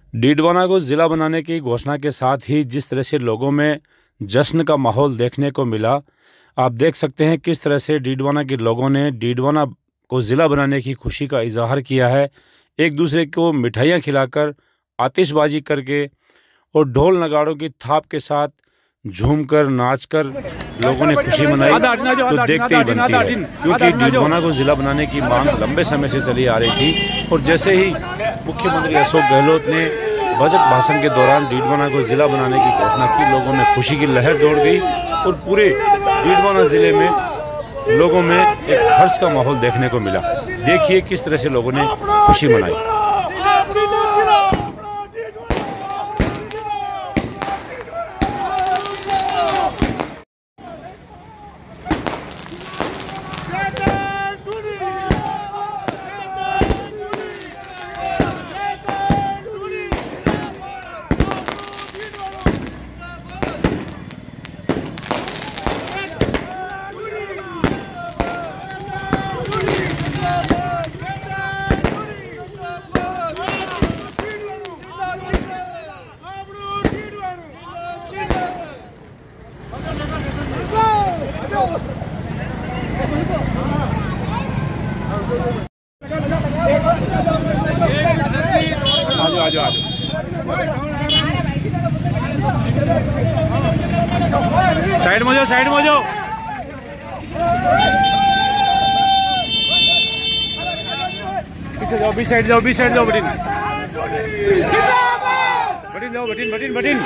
डीडवाना को ज़िला बनाने की घोषणा के साथ ही जिस तरह से लोगों में जश्न का माहौल देखने को मिला, आप देख सकते हैं किस तरह से डीडवाना के लोगों ने डीडवाना को ज़िला बनाने की खुशी का इजहार किया है। एक दूसरे को मिठाइयाँ खिलाकर, आतिशबाजी करके और ढोल नगाड़ों की थाप के साथ झूमकर, नाचकर लोगों ने खुशी मनाई। तो देखते ही बनती है, क्योंकि डीडवाना को ज़िला बनाने की मांग लंबे समय से चली आ रही थी। और जैसे ही मुख्यमंत्री अशोक गहलोत ने बजट भाषण के दौरान डीडवाना को ज़िला बनाने की घोषणा की, लोगों में खुशी की लहर दौड़ गई और पूरे डीडवाना ज़िले में लोगों में एक हर्ष का माहौल देखने को मिला। देखिए किस तरह से लोगों ने खुशी मनाई। आजो साइड में जाओ। पीछे जाओ, बीच साइड जाओ बटिन जाओ, बटिन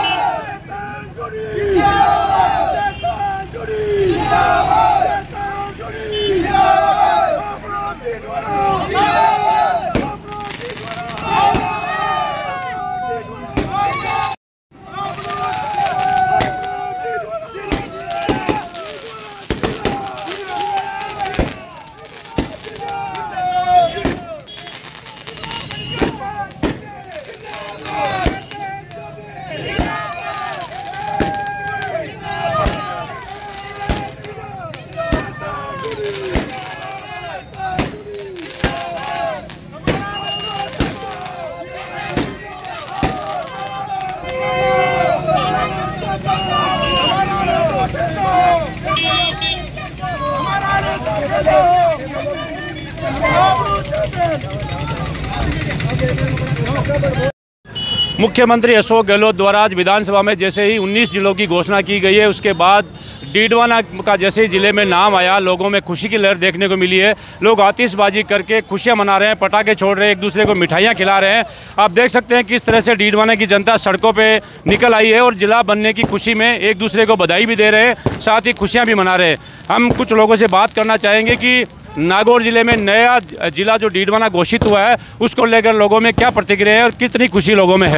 मुख्यमंत्री अशोक गहलोत द्वारा आज विधानसभा में जैसे ही 19 जिलों की घोषणा की गई है, उसके बाद डीडवाना का जैसे ही ज़िले में नाम आया, लोगों में खुशी की लहर देखने को मिली है। लोग आतिशबाजी करके खुशियां मना रहे हैं, पटाखे छोड़ रहे हैं, एक दूसरे को मिठाइयां खिला रहे हैं। आप देख सकते हैं किस तरह से डीडवाना की जनता सड़कों पे निकल आई है और ज़िला बनने की खुशी में एक दूसरे को बधाई भी दे रहे हैं, साथ ही खुशियाँ भी मना रहे हैं। हम कुछ लोगों से बात करना चाहेंगे कि नागौर जिले में नया जिला जो डीडवाना घोषित हुआ है, उसको लेकर लोगों में क्या प्रतिक्रिया है और कितनी खुशी लोगों में है।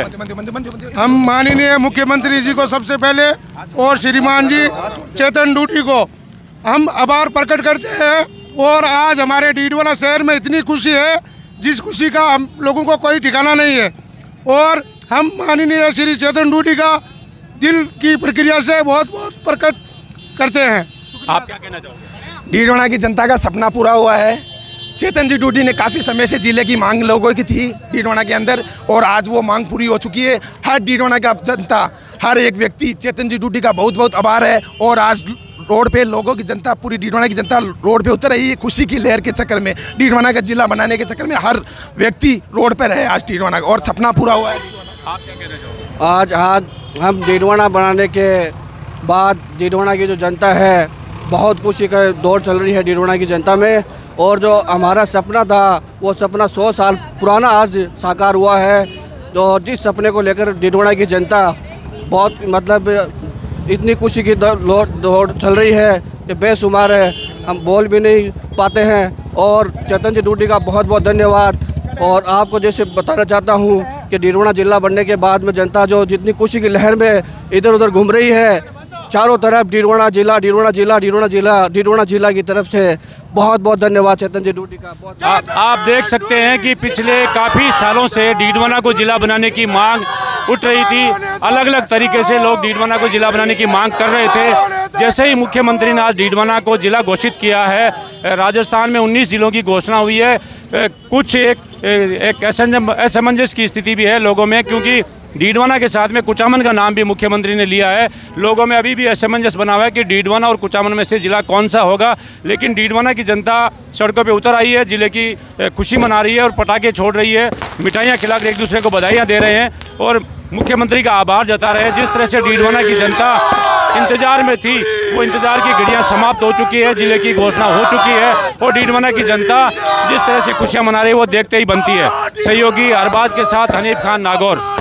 हम माननीय मुख्यमंत्री जी को सबसे पहले और श्रीमान जी चेतन डूडी को हम आभार प्रकट करते हैं। और आज हमारे डीडवाना शहर में इतनी खुशी है जिस खुशी का हम लोगों को कोई ठिकाना नहीं है। और हम माननीय श्री चेतन डूडी का दिल की प्रक्रिया से बहुत बहुत प्रकट करते हैं। आप क्या कहना चाहोगे? डीडवाना की जनता का सपना पूरा हुआ है। चेतन जी डूडी ने काफ़ी समय से जिले की मांग लोगों की थी डीडवाना के अंदर, और आज वो मांग पूरी हो चुकी है। हर डीडवाना का जनता, हर एक व्यक्ति चेतन जी डूडी का बहुत बहुत आभार है। और आज रोड पे लोगों की जनता, पूरी डीडवाना की जनता रोड पे उतर रही है खुशी की लहर के चक्कर में। डीडवाना का जिला बनाने के चक्कर में हर व्यक्ति रोड पर है आज डीडवाना का, और सपना पूरा हुआ है। आप क्या कहना चाहोगे? आज हम डीडवाना बनाने के बाद डीडवाना की जो जनता है, बहुत खुशी का दौर चल रही है डीडवाना की जनता में। और जो हमारा सपना था, वो सपना 100 साल पुराना आज साकार हुआ है। तो जिस सपने को लेकर डीडवाना की जनता बहुत इतनी खुशी की दौड़ चल रही है कि बेशुमार है, हम बोल भी नहीं पाते हैं। और चेतन जी डूडी का बहुत बहुत धन्यवाद। और आपको जैसे बताना चाहता हूँ कि डीडवाना जिला बनने के बाद में जनता जो जितनी खुशी की लहर में इधर उधर घूम रही है, चारों तरफ डीडवाना जिला, डीडवाना जिला, डीडवाना जिला, डीडवाना जिला की तरफ से बहुत बहुत धन्यवाद चेतन जी डूडी का। आप देख सकते हैं कि पिछले काफ़ी सालों से डीडवाना को जिला बनाने की मांग उठ रही थी। अलग अलग तरीके से लोग डीडवाना को जिला बनाने की मांग कर रहे थे। जैसे ही मुख्यमंत्री ने आज डीडवाना को जिला घोषित किया है, राजस्थान में 19 जिलों की घोषणा हुई है, कुछ एक असमंजस की स्थिति भी है लोगों में, क्योंकि डीडवाना के साथ में कुचामन का नाम भी मुख्यमंत्री ने लिया है। लोगों में अभी भी असमंजस बना हुआ है कि डीडवाना और कुचामन में से ज़िला कौन सा होगा। लेकिन डीडवाना की जनता सड़कों पे उतर आई है, ज़िले की खुशी मना रही है और पटाखे छोड़ रही है, मिठाइयाँ खिलाकर एक दूसरे को बधाइयाँ दे रहे हैं और मुख्यमंत्री का आभार जता रहे हैं। जिस तरह से डीडवाना की जनता इंतजार में थी, वो इंतजार की घड़ियां समाप्त हो चुकी है, जिले की घोषणा हो चुकी है और डीडवाना की जनता जिस तरह से खुशियां मना रही है वो देखते ही बनती है। सहयोगी अरबाज के साथ हनीफ खान, नागौर।